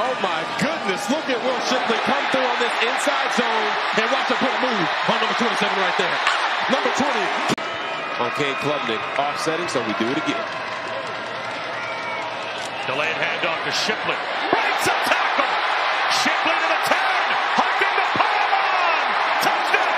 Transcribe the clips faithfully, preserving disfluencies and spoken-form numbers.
Oh my goodness, look at Will Shipley come through on this inside zone and watch him put a move on number twenty-seven right there. Number twenty. On Kane Klubnik offsetting, so we do it again. Delayed handoff to Shipley. Breaks a tackle. Shipley to the ten. Hugging the pylon. Touchdown.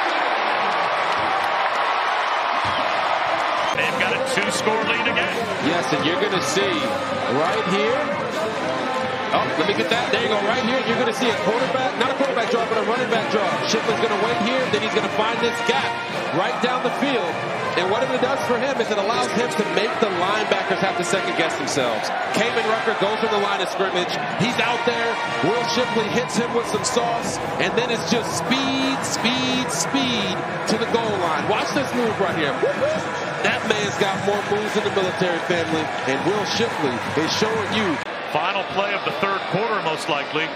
They've got a two-score lead again. Yes, and you're going to see right here. Oh, let me get that. There you go. Right here, you're going to see a quarterback, not a quarterback draw, but a running back draw. Shipley's going to wait here, then he's going to find this gap right down the field. And what it does for him is it allows him to make the linebackers have to second-guess themselves. Kamen Rucker goes from the line of scrimmage. He's out there. Will Shipley hits him with some sauce. And then it's just speed, speed, speed to the goal line. Watch this move right here. That man's got more moves in the military family. And Will Shipley is showing you. Final play of the third quarter, most likely.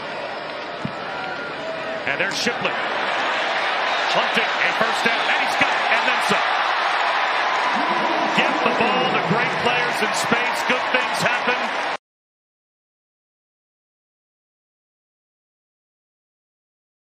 And there's Shipley. Hunting a first down. And he's got it. And then some. Get the ball.